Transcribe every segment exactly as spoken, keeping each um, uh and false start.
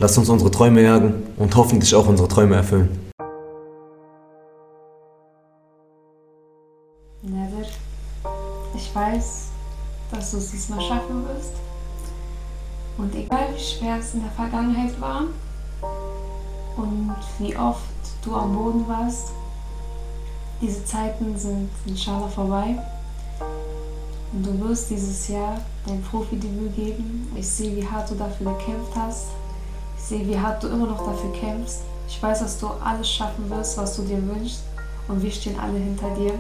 Lass uns unsere Träume jagen und hoffentlich auch unsere Träume erfüllen. Nader, ich weiß, dass du es diesmal schaffen wirst. Und egal wie schwer es in der Vergangenheit war und wie oft du am Boden warst, diese Zeiten sind inshallah vorbei. Und du wirst dieses Jahr dein Profidebüt geben. Ich sehe, wie hart du dafür gekämpft hast. Ich sehe, wie hart du immer noch dafür kämpfst. Ich weiß, dass du alles schaffen wirst, was du dir wünschst. Und wir stehen alle hinter dir.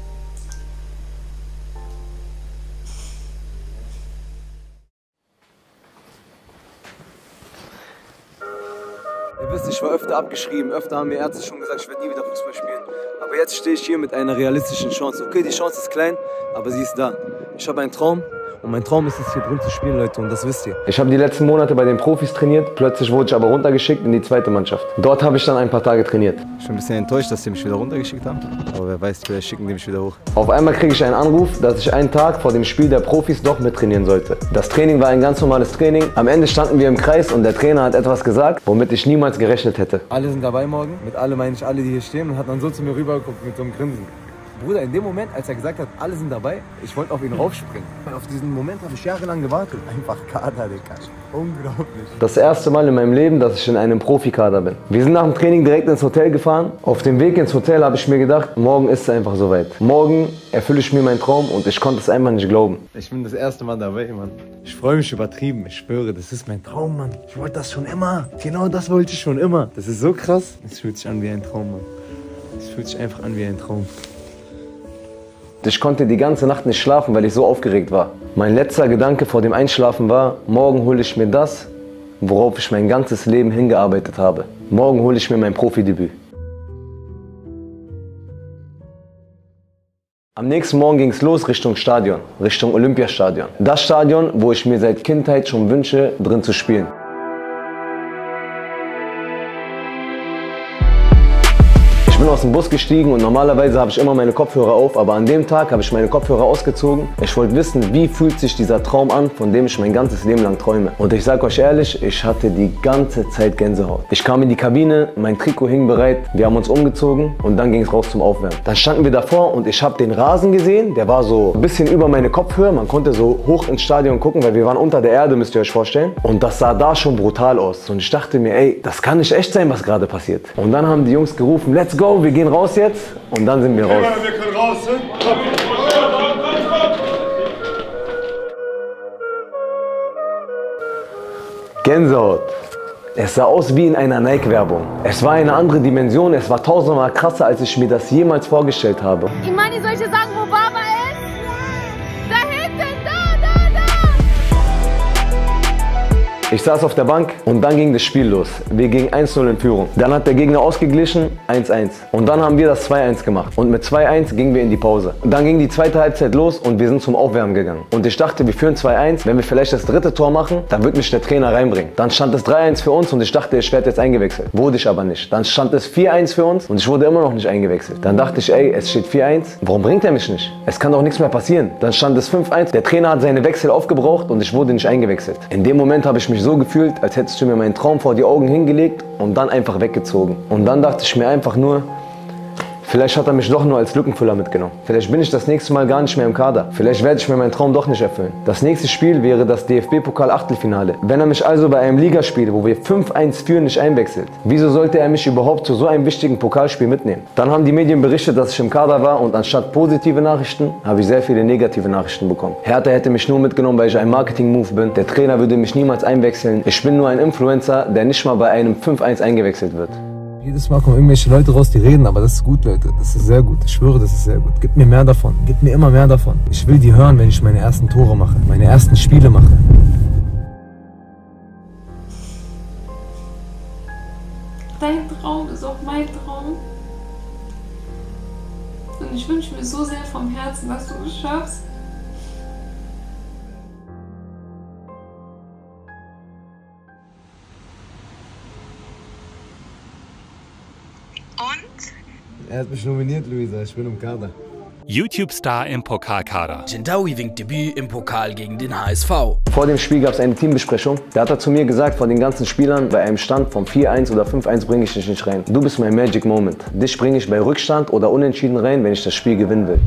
Ihr wisst, ich war öfter abgeschrieben, öfter haben mir Ärzte schon gesagt, ich werde nie wieder Fußball spielen. Aber jetzt stehe ich hier mit einer realistischen Chance. Okay, die Chance ist klein, aber sie ist da. Ich habe einen Traum und mein Traum ist es, hier drin zu spielen, Leute, und das wisst ihr. Ich habe die letzten Monate bei den Profis trainiert, plötzlich wurde ich aber runtergeschickt in die zweite Mannschaft. Dort habe ich dann ein paar Tage trainiert. Ich bin ein bisschen enttäuscht, dass sie mich wieder runtergeschickt haben, aber wer weiß, vielleicht schicken die mich wieder hoch. Auf einmal kriege ich einen Anruf, dass ich einen Tag vor dem Spiel der Profis doch mittrainieren sollte. Das Training war ein ganz normales Training. Am Ende standen wir im Kreis und der Trainer hat etwas gesagt, womit ich niemals gerechnet hätte. Alle sind dabei morgen, mit alle meine ich alle, die hier stehen, und hat dann so zu mir rübergeguckt mit so einem Grinsen. Bruder, in dem Moment, als er gesagt hat, alle sind dabei, ich wollte auf ihn raufspringen. Auf diesen Moment habe ich jahrelang gewartet. Einfach Kader, Digga. Unglaublich. Das erste Mal in meinem Leben, dass ich in einem Profikader bin. Wir sind nach dem Training direkt ins Hotel gefahren. Auf dem Weg ins Hotel habe ich mir gedacht, morgen ist es einfach soweit. Morgen erfülle ich mir meinen Traum und ich konnte es einfach nicht glauben. Ich bin das erste Mal dabei, Mann. Ich freue mich übertrieben, ich schwöre, das ist mein Traum, Mann. Ich wollte das schon immer. Genau das wollte ich schon immer. Das ist so krass. Es fühlt sich an wie ein Traum, Mann. Es fühlt sich einfach an wie ein Traum. Ich konnte die ganze Nacht nicht schlafen, weil ich so aufgeregt war. Mein letzter Gedanke vor dem Einschlafen war, morgen hole ich mir das, worauf ich mein ganzes Leben hingearbeitet habe. Morgen hole ich mir mein Profidebüt. Am nächsten Morgen ging es los Richtung Stadion, Richtung Olympiastadion. Das Stadion, wo ich mir seit Kindheit schon wünsche, drin zu spielen. Ich bin aus dem Bus gestiegen und normalerweise habe ich immer meine Kopfhörer auf, aber an dem Tag habe ich meine Kopfhörer ausgezogen. Ich wollte wissen, wie fühlt sich dieser Traum an, von dem ich mein ganzes Leben lang träume. Und ich sage euch ehrlich, ich hatte die ganze Zeit Gänsehaut. Ich kam in die Kabine, mein Trikot hing bereit, wir haben uns umgezogen und dann ging es raus zum Aufwärmen. Dann standen wir davor und ich habe den Rasen gesehen, der war so ein bisschen über meine Kopfhöhe. Man konnte so hoch ins Stadion gucken, weil wir waren unter der Erde, müsst ihr euch vorstellen. Und das sah da schon brutal aus. Und ich dachte mir, ey, das kann nicht echt sein, was gerade passiert. Und dann haben die Jungs gerufen, let's go! Wir gehen raus jetzt, und dann sind wir raus. Wir können raus, ne? Gänsehaut. Es sah aus wie in einer Nike-Werbung. Es war eine andere Dimension, es war tausendmal krasser, als ich mir das jemals vorgestellt habe. Imani, soll ich dir sagen, wo Baba ist? Da hinten, da, da, da! Ich saß auf der Bank und dann ging das Spiel los. Wir gingen eins null in Führung. Dann hat der Gegner ausgeglichen, eins eins. Und dann haben wir das zwei eins gemacht. Und mit zwei eins gingen wir in die Pause. Dann ging die zweite Halbzeit los und wir sind zum Aufwärmen gegangen. Und ich dachte, wir führen zwei eins. Wenn wir vielleicht das dritte Tor machen, dann wird mich der Trainer reinbringen. Dann stand es drei eins für uns und ich dachte, ich werde jetzt eingewechselt. Wurde ich aber nicht. Dann stand es vier eins für uns und ich wurde immer noch nicht eingewechselt. Dann dachte ich, ey, es steht vier eins. Warum bringt er mich nicht? Es kann doch nichts mehr passieren. Dann stand es fünf eins. Der Trainer hat seine Wechsel aufgebraucht und ich wurde nicht eingewechselt. In dem Moment habe ich mich so gefühlt, als hättest du mir meinen Traum vor die Augen hingelegt und dann einfach weggezogen. Und dann dachte ich mir einfach nur, vielleicht hat er mich doch nur als Lückenfüller mitgenommen. Vielleicht bin ich das nächste Mal gar nicht mehr im Kader. Vielleicht werde ich mir meinen Traum doch nicht erfüllen. Das nächste Spiel wäre das D F B-Pokal-Achtelfinale. Wenn er mich also bei einem Ligaspiel, wo wir fünf eins führen, nicht einwechselt, wieso sollte er mich überhaupt zu so einem wichtigen Pokalspiel mitnehmen? Dann haben die Medien berichtet, dass ich im Kader war und anstatt positive Nachrichten, habe ich sehr viele negative Nachrichten bekommen. Hertha hätte mich nur mitgenommen, weil ich ein Marketing-Move bin. Der Trainer würde mich niemals einwechseln. Ich bin nur ein Influencer, der nicht mal bei einem fünf eins eingewechselt wird. Jedes Mal kommen irgendwelche Leute raus, die reden, aber das ist gut, Leute. Das ist sehr gut. Ich schwöre, das ist sehr gut. Gib mir mehr davon. Gib mir immer mehr davon. Ich will die hören, wenn ich meine ersten Tore mache, meine ersten Spiele mache. Dein Traum ist auch mein Traum. Und ich wünsche mir so sehr vom Herzen, dass du es schaffst. Und? Er hat mich nominiert, Luisa. Ich bin im Kader. YouTube-Star im Pokalkader. Gendauи winkt Debüt im Pokal gegen den H S V. Vor dem Spiel gab es eine Teambesprechung. Da hat er zu mir gesagt, von den ganzen Spielern, bei einem Stand von vier eins oder fünf eins bringe ich dich nicht rein. Du bist mein Magic Moment. Dich bringe ich bei Rückstand oder Unentschieden rein, wenn ich das Spiel gewinnen will.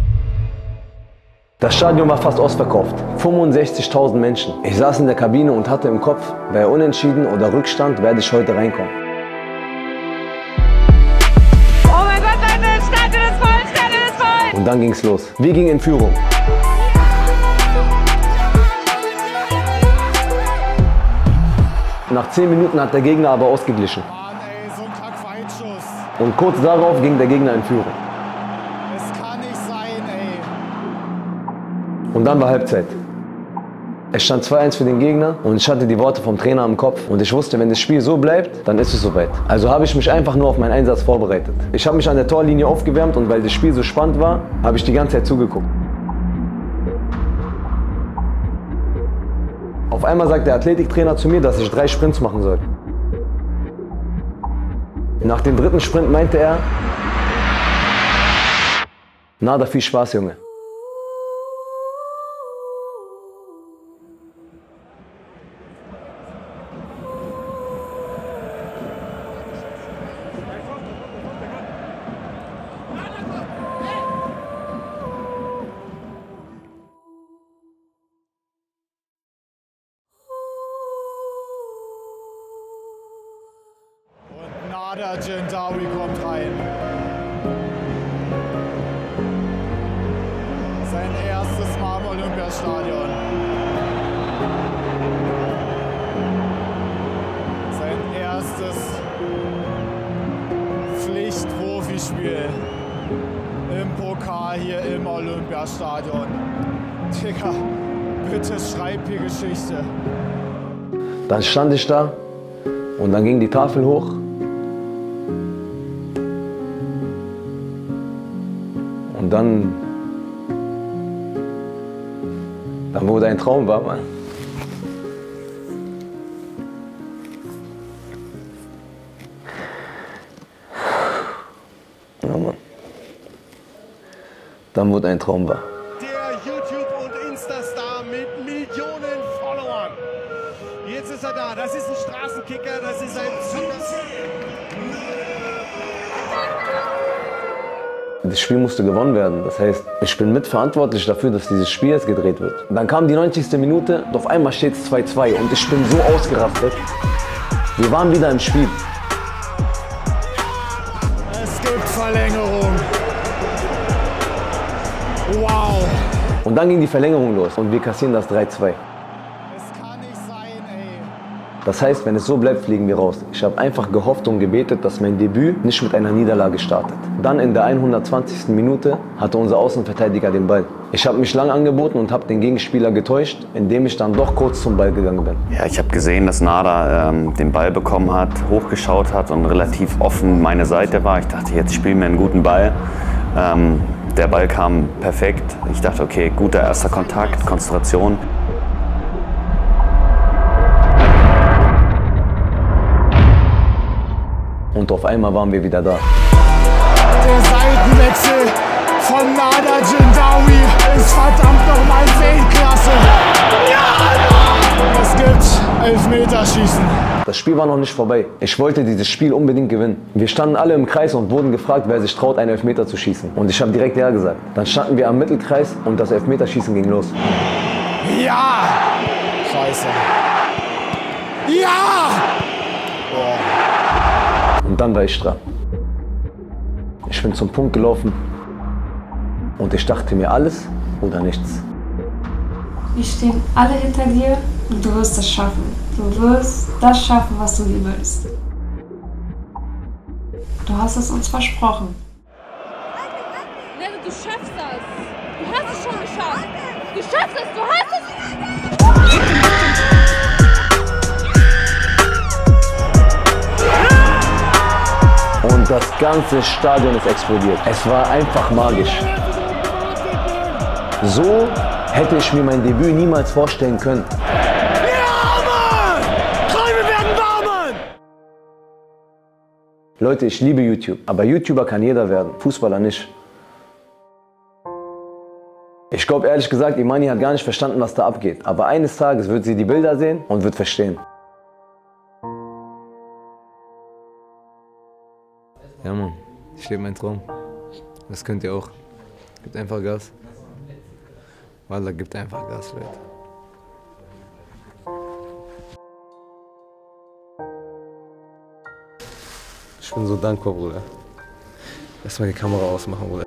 Das Stadion war fast ausverkauft. fünfundsechzigtausend Menschen. Ich saß in der Kabine und hatte im Kopf, bei Unentschieden oder Rückstand werde ich heute reinkommen. Oh mein Gott, Leute, Stadion ist voll, Stadion ist voll! Und dann ging's los. Wir gingen in Führung. Nach zehn Minuten hat der Gegner aber ausgeglichen. Mann, ey, so ein Kack-Weitschuss. Und kurz darauf ging der Gegner in Führung. Es kann nicht sein, ey. Und dann war Halbzeit. Es stand zwei eins für den Gegner und ich hatte die Worte vom Trainer im Kopf. Und ich wusste, wenn das Spiel so bleibt, dann ist es soweit. Also habe ich mich einfach nur auf meinen Einsatz vorbereitet. Ich habe mich an der Torlinie aufgewärmt und weil das Spiel so spannend war, habe ich die ganze Zeit zugeguckt. Auf einmal sagt der Athletiktrainer zu mir, dass ich drei Sprints machen soll. Nach dem dritten Sprint meinte er: Nada, viel Spaß, Junge. Nada Gendaui kommt rein. Sein erstes Mal im Olympiastadion. Sein erstes Pflicht-Profispiel im Pokal hier im Olympiastadion. Digga, bitte schreib hier Geschichte. Dann stand ich da und dann ging die Tafel hoch. Und dann, dann wurde ein Traum wahr, Mann. Ja, Mann. Dann wurde ein Traum wahr. Der YouTube- und Insta-Star mit Millionen Followern. Jetzt ist er da. Das ist ein Straßenkicker, das ist ein Zünder. Das Spiel musste gewonnen werden. Das heißt, ich bin mitverantwortlich dafür, dass dieses Spiel jetzt gedreht wird. Dann kam die neunzigste Minute und auf einmal steht es zwei zwei und ich bin so ausgerastet. Wir waren wieder im Spiel. Es gibt Verlängerung. Wow. Und dann ging die Verlängerung los und wir kassieren das drei zwei. Es kann nicht sein, ey. Das heißt, wenn es so bleibt, fliegen wir raus. Ich habe einfach gehofft und gebetet, dass mein Debüt nicht mit einer Niederlage startet. Dann in der hundertzwanzigsten Minute hatte unser Außenverteidiger den Ball. Ich habe mich lang angeboten und habe den Gegenspieler getäuscht, indem ich dann doch kurz zum Ball gegangen bin. Ja, ich habe gesehen, dass Nada ähm, den Ball bekommen hat, hochgeschaut hat und relativ offen meine Seite war. Ich dachte, jetzt spielen wir einen guten Ball. Ähm, der Ball kam perfekt. Ich dachte, okay, guter erster Kontakt, Konzentration. Und auf einmal waren wir wieder da. Der Seitenwechsel von Nada Gendaui ist verdammt nochmal Weltklasse. Ja! Es gibt Elfmeterschießen. Das Spiel war noch nicht vorbei. Ich wollte dieses Spiel unbedingt gewinnen. Wir standen alle im Kreis und wurden gefragt, wer sich traut, einen Elfmeter zu schießen. Und ich habe direkt ja gesagt. Dann standen wir am Mittelkreis und das Elfmeterschießen ging los. Ja! Scheiße. Ja! Boah. Und dann war ich dran. Ich bin zum Punkt gelaufen und ich dachte mir, alles oder nichts. Wir stehen alle hinter dir und du wirst es schaffen. Du wirst das schaffen, was du dir willst. Du hast es uns versprochen. Lena, du schaffst das. Du hast es schon geschafft. Du schaffst es, du hast es. Und das ganze Stadion ist explodiert. Es war einfach magisch. So hätte ich mir mein Debüt niemals vorstellen können. Ja, Mann! Träume werden wahr, Mann! Leute, ich liebe YouTube, aber YouTuber kann jeder werden, Fußballer nicht. Ich glaube ehrlich gesagt, Imani hat gar nicht verstanden, was da abgeht. Aber eines Tages wird sie die Bilder sehen und wird verstehen. Ja Mann, ich lebe meinen Traum. Das könnt ihr auch. Gebt einfach Gas. Wallah, gibt einfach Gas, Leute. Ich bin so dankbar, Bruder. Lass mal die Kamera ausmachen, Bruder.